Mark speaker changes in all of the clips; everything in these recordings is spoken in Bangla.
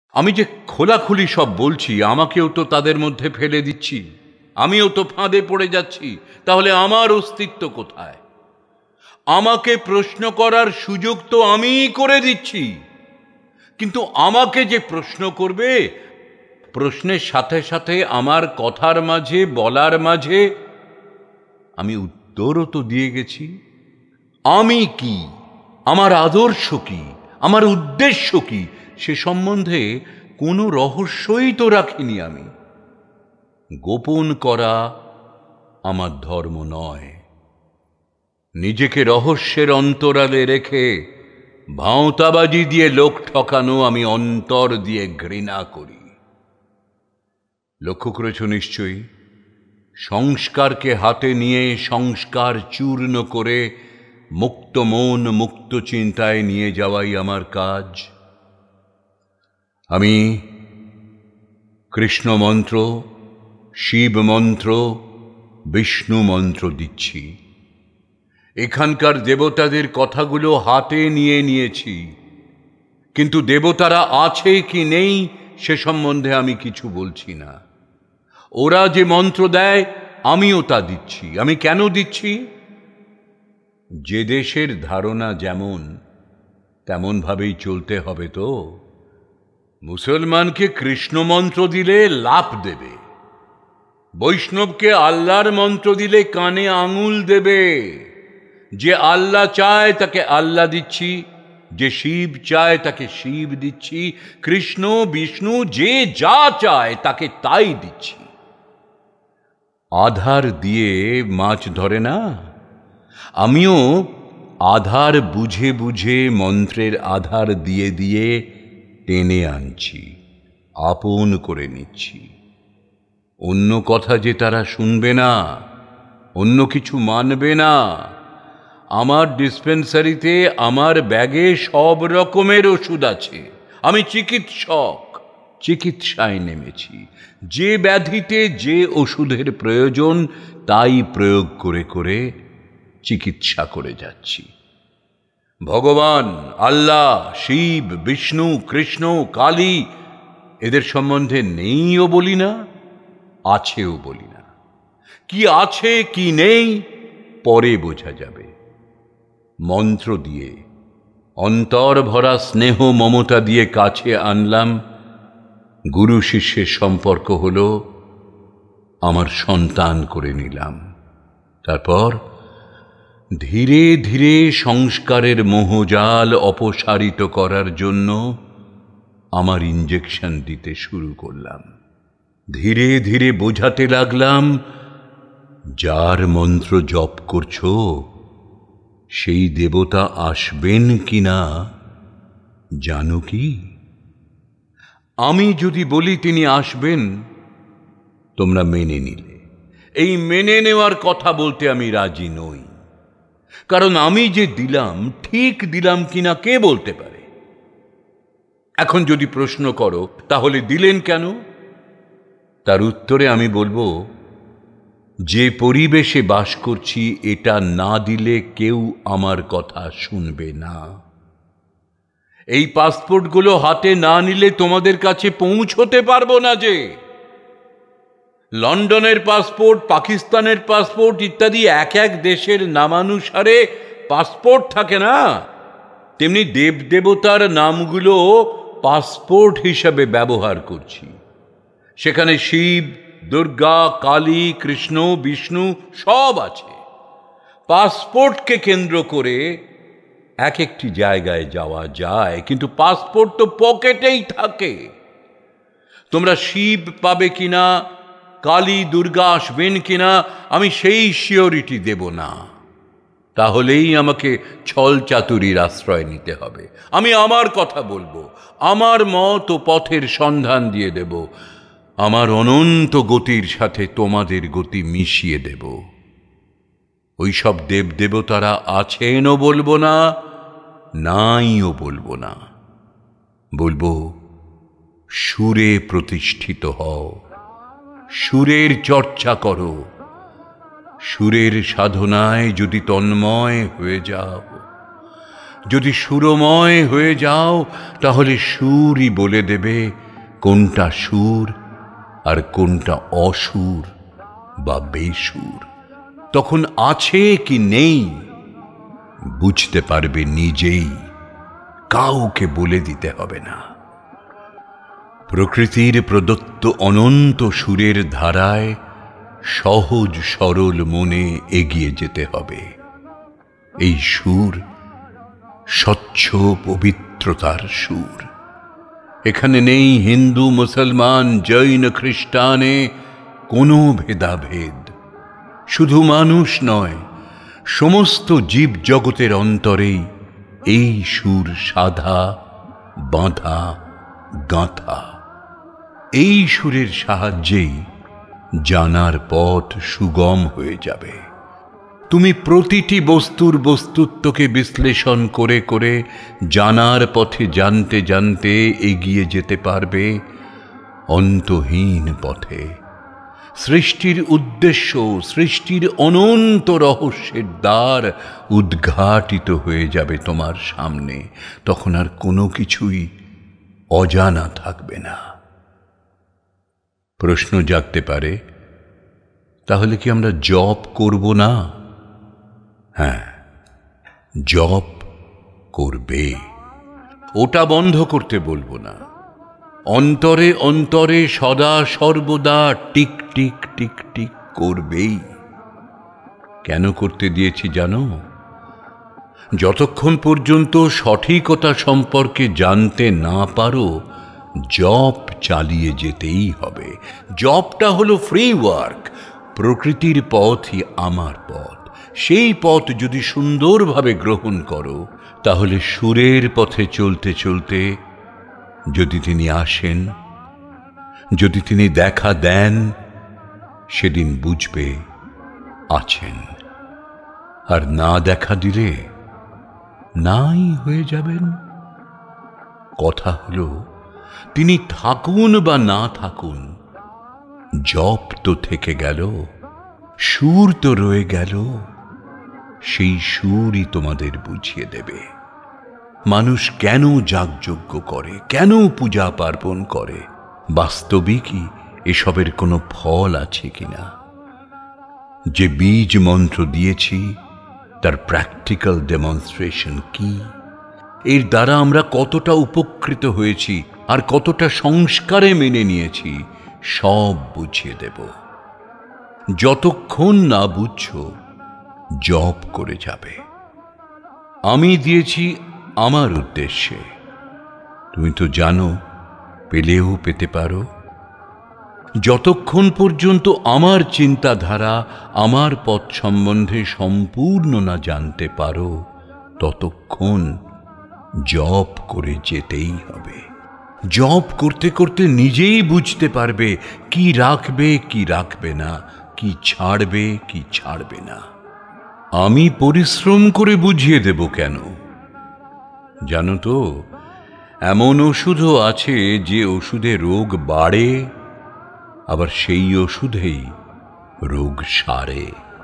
Speaker 1: আমি যে খোলাখুলি সব বলছি, আমাকেও তো তাদের মধ্যে ফেলে দিচ্ছি, আমিও তো ফাঁদে পড়ে যাচ্ছি। তাহলে আমার অস্তিত্ব কোথায়? আমাকে প্রশ্ন করার সুযোগ তো আমিই করে দিচ্ছি, কিন্তু আমাকে যে প্রশ্ন করবে, প্রশ্নের সাথে সাথে আমার কথার মাঝে, বলার মাঝে আমি উত্তরও তো দিয়ে গেছি। আমি কি, আমার আদর্শ কি, আমার উদ্দেশ্য কি, সে সম্বন্ধে কোনো রহস্যই তো রাখিনি আমি। গোপন করা আমার ধর্ম নয়। নিজেকে রহস্যের অন্তরালে রেখে ভাঁওতাবাজি দিয়ে লোক ঠকানো আমি অন্তর দিয়ে ঘৃণা করি। লক্ষ্য করেছ নিশ্চয়ই, সংস্কারকে হাতে নিয়ে সংস্কার চূর্ণ করে মুক্ত মন, মুক্ত চিন্তায় নিয়ে যাওয়াই আমার কাজ। আমি কৃষ্ণ মন্ত্র, শিব মন্ত্র, বিষ্ণু মন্ত্র দিচ্ছি। এখানকার দেবতাদের কথাগুলো হাতে নিয়ে নিয়েছি, কিন্তু দেবতারা আছে কি নেই সে সম্বন্ধে আমি কিছু বলছি না। ওরা যে মন্ত্র দেয় আমিও তা দিচ্ছি। আমি কেন দিচ্ছি? যে দেশের ধারণা যেমন তেমন ভাবেই চলতে হবে তো। মুসলমানকে কৃষ্ণ মন্ত্র দিলে লাফ দেবে, বৈষ্ণবকে আল্লাহর মন্ত্র দিলে কানে আঙুল দেবে। যে আল্লাহ চায় তাকে আল্লাহ দিচ্ছি, যে শিব চায় তাকে শিব দিচ্ছি, কৃষ্ণ বিষ্ণু যে যা চায় তাকে তাই দিচ্ছি। আধার দিয়ে মাছ ধরে না, আমিও আধার বুঝে বুঝে মন্ত্রের আধার দিয়ে দিয়ে টেনে আনছি, আপন করে নিচ্ছি। অন্য কথা যে তারা শুনবে না, অন্য কিছু মানবে না। আমার ডিসপেন্সারিতে, আমার ব্যাগে সব রকমের ওষুধ আছে। আমি চিকিৎসক, চিকিৎসায় নেমেছি। যে ব্যাধিতে যে ওষুধের প্রয়োজন তাই প্রয়োগ করে করে চিকিৎসা করে যাচ্ছি। ভগবান, আল্লাহ, শিব, বিষ্ণু, কৃষ্ণ, কালী এদের সম্বন্ধে নেইও বলি না, আছেও বলি না। কি আছে কি নেই পরে বোঝা যাবে। মন্ত্র দিয়ে, অন্তর ভরা স্নেহ মমতা দিয়ে কাছে আনলাম। গুরু শিষ্যের সম্পর্ক হলো, আমার সন্তান করে নিলাম। তারপর ধীরে ধীরে সংস্কারের মোহজাল অপসারিত করার জন্য আমার ইঞ্জেকশন দিতে শুরু করলাম। ধীরে ধীরে বোঝাতে লাগলাম, যার মন্ত্র জপ করছো সেই দেবতা আসবেন কিনা জানো কি? আমি যদি বলি তিনি আসবেন, তোমরা মেনে নিলে। এই মেনে নেওয়ার কথা বলতে আমি রাজি নই, কারণ আমি যে দিলাম ঠিক দিলাম কিনা কে বলতে পারে। এখন যদি প্রশ্ন করো তাহলে দিলেন কেন, তার উত্তরে আমি বলবো, যে পরিবেশে বাস করছি এটা না দিলে কেউ আমার কথা শুনবে না। এই পাসপোর্টগুলো হাতে না নিলে তোমাদের কাছে পৌঁছতে পারবো না। যে লন্ডনের পাসপোর্ট, পাকিস্তানের পাসপোর্ট ইত্যাদি এক এক দেশের নামানুসারে পাসপোর্ট থাকে না, তেমনি দেবদেবতার নামগুলো পাসপোর্ট হিসাবে ব্যবহার করছি। সেখানে শিব, দুর্গা, কালী, কৃষ্ণ, বিষ্ণু সব আছে। পাসপোর্টকে কেন্দ্র করে এক একটি জায়গায় যাওয়া যায়, কিন্তু পাসপোর্ট তো পকেটেই থাকে। তোমরা শিব পাবে কিনা, কালী দুর্গা আসবেন কিনা আমি সেই সিওরিটি দেব না। তাহলেই আমাকে ছল চাতুরীর আশ্রয় নিতে হবে। আমি আমার কথা বলবো, আমার মত ও পথের সন্ধান দিয়ে দেব। আমার অনন্ত গতির সাথে তোমাদের গতি মিশিয়ে দেব। ওই সব দেবদেবতারা আছেনও বলবো না, নাইও বলবো না। বলবো, সুরে প্রতিষ্ঠিত হও, সুরের চর্চা করো। সুরের সাধনায় যদি তন্ময় হয়ে যাও, যদি সুরময় হয়ে যাও তাহলে সুরই বলে দেবে কোনটা সুর আর কোনটা অসুর বা বেসুর। তখন আছে কি নেই বুঝতে পারবে নিজেই, কাউকে বলে দিতে হবে না। প্রকৃতির প্রদত্ত অনন্ত সুরের ধারায় সহজ সরল মনে এগিয়ে যেতে হবে। এই সুর স্বচ্ছ পবিত্রতার সুর। এখানে নেই হিন্দু, মুসলমান, জৈন, খ্রিস্টানে কোনো ভেদাভেদ। শুধু মানুষ নয়, সমস্ত জীব জগতের অন্তরেই এই সুর সাধা, বাঁধা, গাঁথা। এই সুরের সাহায্যেই জানার পথ সুগম হয়ে যাবে। তুমি প্রতিটি বস্তুর বস্তুত্বকে বিশ্লেষণ করে করে জানার পথে জানতে জানতে এগিয়ে যেতে পারবে অন্তহীন পথে। সৃষ্টির উদ্দেশ্য, সৃষ্টির অনন্ত রহস্যের দ্বার উদ্ঘাটিত হয়ে যাবে তোমার সামনে। তখন আর কোনো কিছুই অজানা থাকবে না। প্রশ্ন জাগতে পারে, তাহলে কি আমরা জপ করব না? হ্যাঁ, জপ করবে, ওটা বন্ধ করতে বলবো না। অন্তরে অন্তরে সদা সর্বদা টিক টিক টিক টিক করবেই। কেন করতে দিয়েছি জানো? যতক্ষণ পর্যন্ত সঠিকতা সম্পর্কে জানতে না পারো, জপ চালিয়ে যেতেই হবে। জপটা হলো ফ্রি ওয়ার্ক। প্রকৃতির পথই আমার পথ। সেই পথ যদি সুন্দরভাবে গ্রহণ করো, তাহলে সুরের পথে চলতে চলতে যদি তিনি আসেন, যদি তিনি দেখা দেন, সেদিন বুঝবে আছেন। আর না দেখা দিলে নাই হয়ে যাবেন। কথা হলো, তিনি থাকুন বা না থাকুন, জপ তো থেকে গেল, সুর তো রয়ে গেল। সেই সুরই তোমাদের বুঝিয়ে দেবে মানুষ কেন যাগযজ্ঞ করে, কেন পূজা পার্বণ করে, বাস্তবিকই এসবের কোনো ফল আছে কিনা। যে বীজ মন্ত্র দিয়েছি তার প্র্যাকটিক্যাল ডেমনস্ট্রেশন কি, এর দ্বারা আমরা কতটা উপকৃত হয়েছি আর কতটা সংস্কারে মেনে নিয়েছি, সব বুঝিয়ে দেব। যতক্ষণ না বুঝছো, জপ করে যাবে। আমি দিয়েছি আমার উদ্দেশ্যে, তুমি তো জানো, পেলেও পেতে পারো। যতক্ষণ পর্যন্ত আমার চিন্তাধারা, আমার পথ সম্বন্ধে সম্পূর্ণ না জানতে পারো, ততক্ষণ জপ করে যেতেই হবে। জপ করতে করতে নিজেই বুঝতে পারবে কি রাখবে কি রাখবে না, কি ছাড়বে কি ছাড়বে না। আমি পরিশ্রম করে বুঝিয়ে দেব কেন? জানো তো, এমন ওষুধও আছে যে ওষুধে রোগ বাড়ে, আবার সেই ওষুধেই রোগ সারে।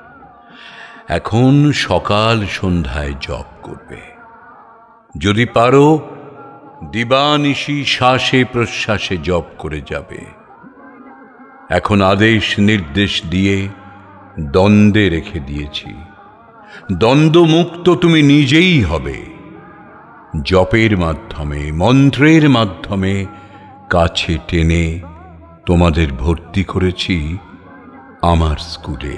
Speaker 1: এখন সকাল সন্ধ্যায় জপ করবে। যদি পারো দিবানিশি শ্বাসে প্রশ্বাসে জপ করে যাবে। এখন আদেশ নির্দেশ দিয়ে দ্বন্দ্বে রেখে দিয়েছি। দ্বন্দ্বমুক্ত তুমি নিজেই হবে। জপের মাধ্যমে, মন্ত্রের মাধ্যমে কাছে টেনে তোমাদের ভর্তি করেছি আমার স্কুলে।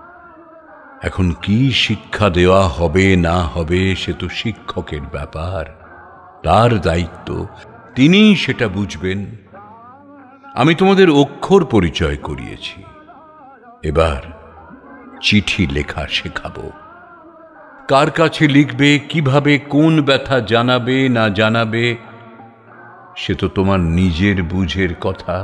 Speaker 1: এখন কি শিক্ষা দেওয়া হবে না হবে সে তো শিক্ষকের ব্যাপার, তার দায়িত্ব, তিনিই সেটা বুঝবেন। আমি তোমাদের অক্ষর পরিচয় করিয়েছি, এবার চিঠি লেখা শেখাবো। কার কাছে লিখবে, কিভাবে, কোন ব্যথা জানাবে না জানাবে, সে তো তোমার নিজের বুঝের কথা।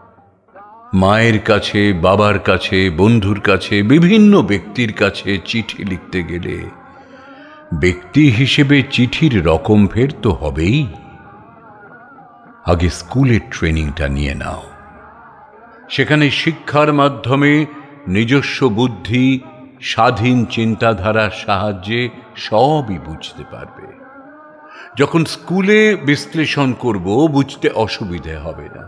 Speaker 1: মায়ের কাছে, বাবার কাছে, বন্ধুর কাছে, বিভিন্ন ব্যক্তির কাছে চিঠি লিখতে গেলে ব্যক্তি হিসেবে চিঠির রকম ফের তো হবেই। আগে স্কুলের ট্রেনিংটা নিয়ে নাও। সেখানে শিক্ষার মাধ্যমে নিজস্ব বুদ্ধি, স্বাধীন চিন্তাধারার সাহায্যে সবই বুঝতে পারবে। যখন স্কুলে বিশ্লেষণ করব বুঝতে অসুবিধে হবে না।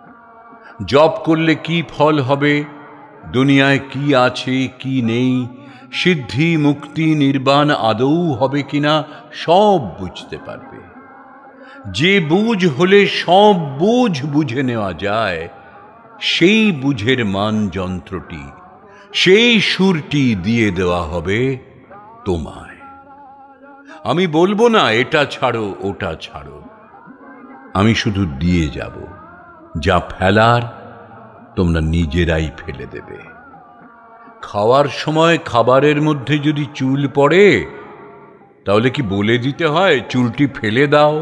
Speaker 1: জব করলে কি ফল হবে, দুনিয়ায় কি আছে কি নেই, সিদ্ধি মুক্তি নির্বাণ আদৌ হবে কিনা সব বুঝতে পারবে। যে বুঝ হলে সব বুঝ বুঝে নেওয়া যায়, সেই বুঝের মান যন্ত্রটি, সেই সুরটি দিয়ে দেওয়া হবে তোমায়। আমি বলবো না এটা ছাড়ো ওটা ছাড়ো, আমি শুধু দিয়ে যাব। যা ফেলার তোমরা নিজেরাই ফেলে দেবে। খাওয়ার সময় খাবারের মধ্যে যদি চুল পড়ে, তাহলে কি বলে দিতে হয় চুলটি ফেলে দাও?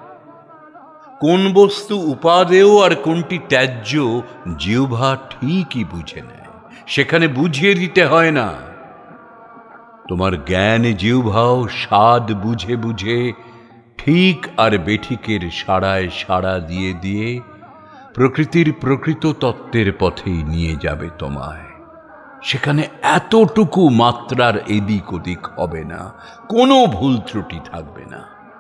Speaker 1: কোন বস্তু উপাদেয় আর কোনটি ত্যায্য জিহ্বা ঠিকই বুঝে নেয়, সেখানে বুঝিয়ে দিতে হয় না। তোমার জ্ঞান জিহ্বাও স্বাদ বুঝে বুঝে ঠিক আর বেঠিকের সাড়ায় সাড়া দিয়ে দিয়ে প্রকৃতির প্রকৃত তত্ত্বের পথেই নিয়ে যাবে তোমায়। সেখানে এতটুকু মাত্রার এদিক ওদিক হবে না, কোনো ভুল ত্রুটি থাকবে না।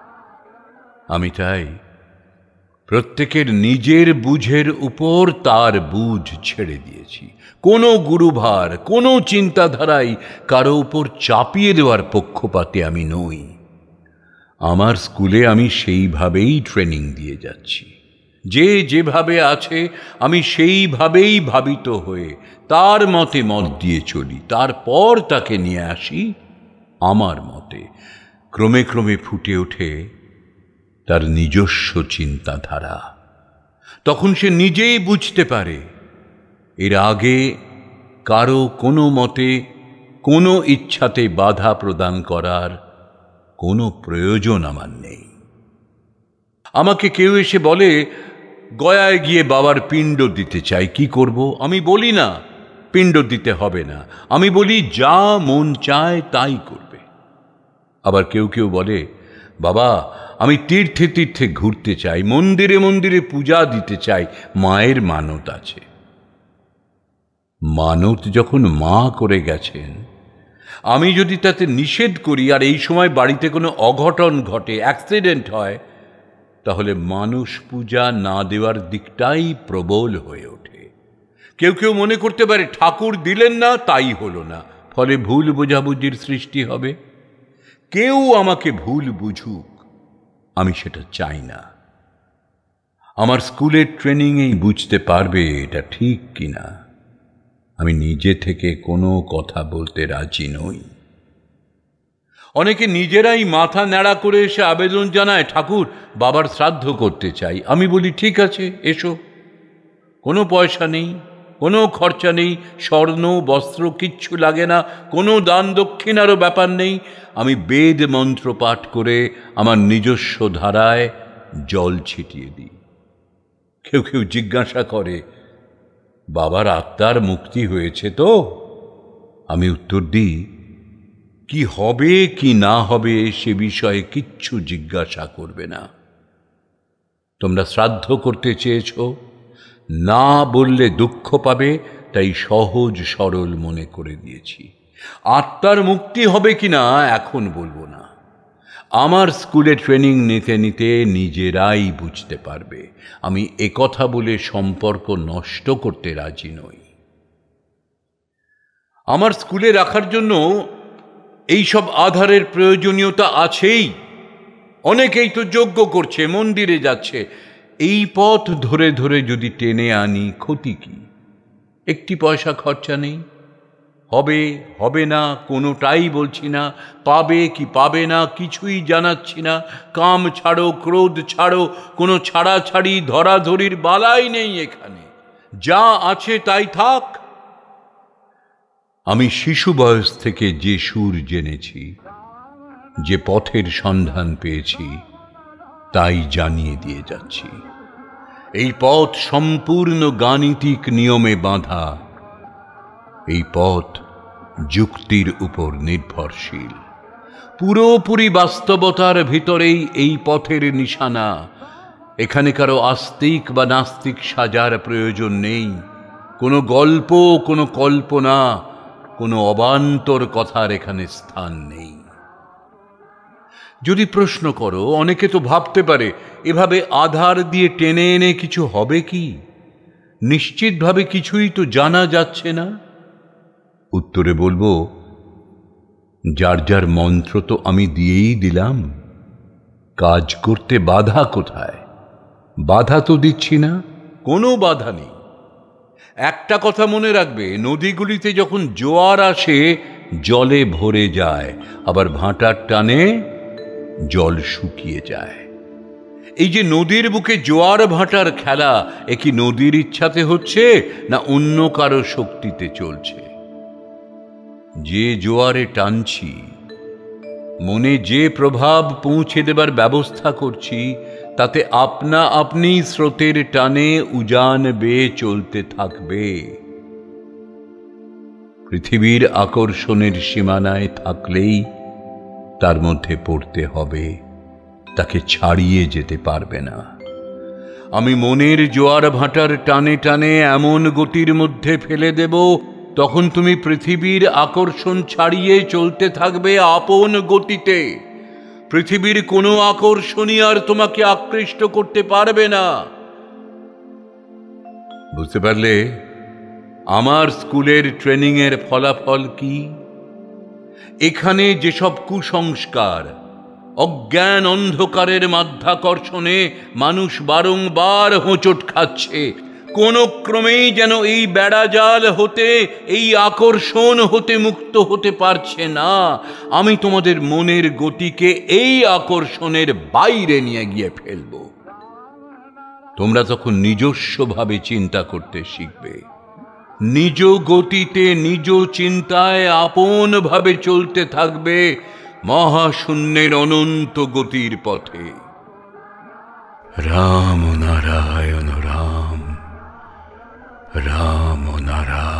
Speaker 1: আমি তাই প্রত্যেকের নিজের বুঝের উপর তার বুঝ ছেড়ে দিয়েছি। কোনো গুরুভার, কোনো চিন্তাধারাই কারো উপর চাপিয়ে দেওয়ার পক্ষপাতে আমি নই। আমার স্কুলে আমি সেইভাবেই ট্রেনিং দিয়ে যাচ্ছি। যে যেভাবে আছে আমি সেইভাবেই ভাবিত হয়ে তার মতে মত দিয়ে চলি, তারপর তাকে নিয়ে আসি আমার মতে। ক্রমে ক্রমে ফুটে ওঠে তার নিজস্ব চিন্তাধারা। তখন সে নিজেই বুঝতে পারে এর আগে কারো কোনো মতে, কোনো ইচ্ছাতে বাধা প্রদান করার কোনো প্রয়োজন আমার নেই। আমাকে কেউ এসে বলে গয়ায় গিয়ে বাবার পিণ্ড দিতে চাই, কি করব? আমি বলি না পিণ্ড দিতে হবে না, আমি বলি যা মন চায় তাই করবে। আবার কেউ কেউ বলে বাবা আমি তীর্থে তীর্থে ঘুরতে চাই, মন্দিরে মন্দিরে পূজা দিতে চাই, মায়ের মানত আছে। মানত যখন মা করে গেছেন, আমি যদি তাতে নিষেধ করি আর এই সময় বাড়িতে কোনো অঘটন ঘটে, অ্যাক্সিডেন্ট হয়, তাহলে মানুষ পূজা না দেওয়ার দিকটাই প্রবল হয়ে ওঠে। কেউ কেউ মনে করতে পারে ঠাকুর দিলেন না তাই হলো না, ফলে ভুল বোঝাবুঝির সৃষ্টি হবে। কেউ আমাকে ভুল বুঝুক, আমি সেটা চাই না। আমার স্কুলের ট্রেনিংয়েই বুঝতে পারবে এটা ঠিক কিনা। আমি নিজে থেকে কোনো কথা বলতে রাজি নই। অনেকে নিজেরাই মাথা ন্যাড়া করে এসে আবেদন জানায় ঠাকুর বাবার শ্রাদ্ধ করতে চাই। আমি বলি ঠিক আছে এসো, কোনো পয়সা নেই, কোনো খরচা নেই, স্বর্ণ বস্ত্র কিচ্ছু লাগে না, কোনো দান দক্ষিণারও ব্যাপার নেই। আমি বেদ মন্ত্র পাঠ করে আমার নিজস্ব ধারায় জল ছিটিয়ে দিই। কেউ কেউ জিজ্ঞাসা করে বাবার আত্মার মুক্তি হয়েছে তো? আমি উত্তর দিই কি হবে কি না হবে সে বিষয়ে কিচ্ছু জিজ্ঞাসা করবে না। তোমরা শ্রাদ্ধ করতে চেয়েছ, না বললে দুঃখ পাবে, তাই সহজ সরল মনে করে দিয়েছি। আত্মার মুক্তি হবে কিনা এখন বলবো না, আমার স্কুলে ট্রেনিং নিতে নিতে নিজেরাই বুঝতে পারবে। আমি একথা বলে সম্পর্ক নষ্ট করতে রাজি নই। আমার স্কুলে রাখার জন্য এইসব আধারের প্রয়োজনীয়তা আছেই। অনেকেই তো যজ্ঞ করছে, মন্দিরে যাচ্ছে। এই পথ ধরে ধরে যদি টেনে আনি ক্ষতি কি? একটি পয়সা খরচা নেই। হবে হবে না কোনোটাই বলছি না, পাবে কি পাবে না কিছুই জানাচ্ছি না। কাম ছাড়ো, ক্রোধ ছাড়ো, কোনো ছাড়াছাড়ি ধরাধরির বালাই নেই এখানে। যা আছে তাই থাক। আমি শিশু বয়স থেকে যে সুর জেনেছি, যে পথের সন্ধান পেয়েছি, তাই জানিয়ে দিয়ে যাচ্ছি। এই পথ সম্পূর্ণ গাণিতিক নিয়মে বাঁধা। এই পথ যুক্তির উপর নির্ভরশীল। পুরোপুরি বাস্তবতার ভিতরেই এই পথের নিশানা। এখানে কারো আস্তিক বা নাস্তিক সাজার প্রয়োজন নেই। কোনো গল্প, কোনো কল্পনা, কোনো অবান্তর কথার এখানে স্থান নেই। যদি প্রশ্ন করো, অনেকে তো ভাবতে পারে এভাবে আধার দিয়ে টেনে এনে কিছু হবে কি? নিশ্চিতভাবে কিছুই তো জানা যাচ্ছে না। উত্তরে বলবো, যার যার মন্ত্র তো আমি দিয়েই দিলাম, কাজ করতে বাধা কোথায়? বাধা তো দিচ্ছি না, কোনো বাধা নেই। একটা কথা মনে রাখবে, নদীগুলিতে যখন জোয়ার আসে জলে ভরে যায়, আবার ভাটার টানে জল শুকিয়ে যায়। এই যে নদীর বুকে জোয়ার ভাটার খেলা, এ কি নদীর ইচ্ছাতে হচ্ছে না অন্য কারো শক্তিতে চলছে? যে জোয়ারে টানছি, মনে যে প্রভাব পৌঁছে দেবার ব্যবস্থা করছি, তাতে আপনা আপনি স্রোতের টানে উজান বেয়ে চলতে থাকবে। পৃথিবীর আকর্ষণের সীমানায় থাকলেই তার মধ্যে পড়তে হবে, তাকে ছাড়িয়ে যেতে পারবে না। আমি মনের জোয়ার ভাটার টানে টানে এমন গতির মধ্যে ফেলে দেব, তখন তুমি পৃথিবীর আকর্ষণ ছাড়িয়ে চলতে থাকবে আপন গতিতে। পৃথিবীর কোনো আকর্ষণই আর তোমাকে আকৃষ্ট করতে পারবে না। বুঝতে পারলে আমার স্কুলের ট্রেনিংয়ের ফলাফল কি? এখানে যেসব কুসংস্কার, অজ্ঞান অন্ধকারের মাধ্যাকর্ষণে মানুষ বারংবার হোঁচট খাচ্ছে, কোন ক্রমেই যেন এই বেড়াজাল হতে, এই আকর্ষণ হতে মুক্ত হতে পারছে না। আমি তোমাদের মনের গতিকে এই আকর্ষণের বাইরে নিয়ে গিয়ে ফেলব। তোমরা তখন নিজস্বভাবে চিন্তা করতে শিখবে, নিজ গতিতে নিজ চিন্তায় আপন ভাবে চলতে থাকবে মহাশূন্যের অনন্ত গতির পথে। রাম নারায়ণ রাম, রাম নারায়ণ।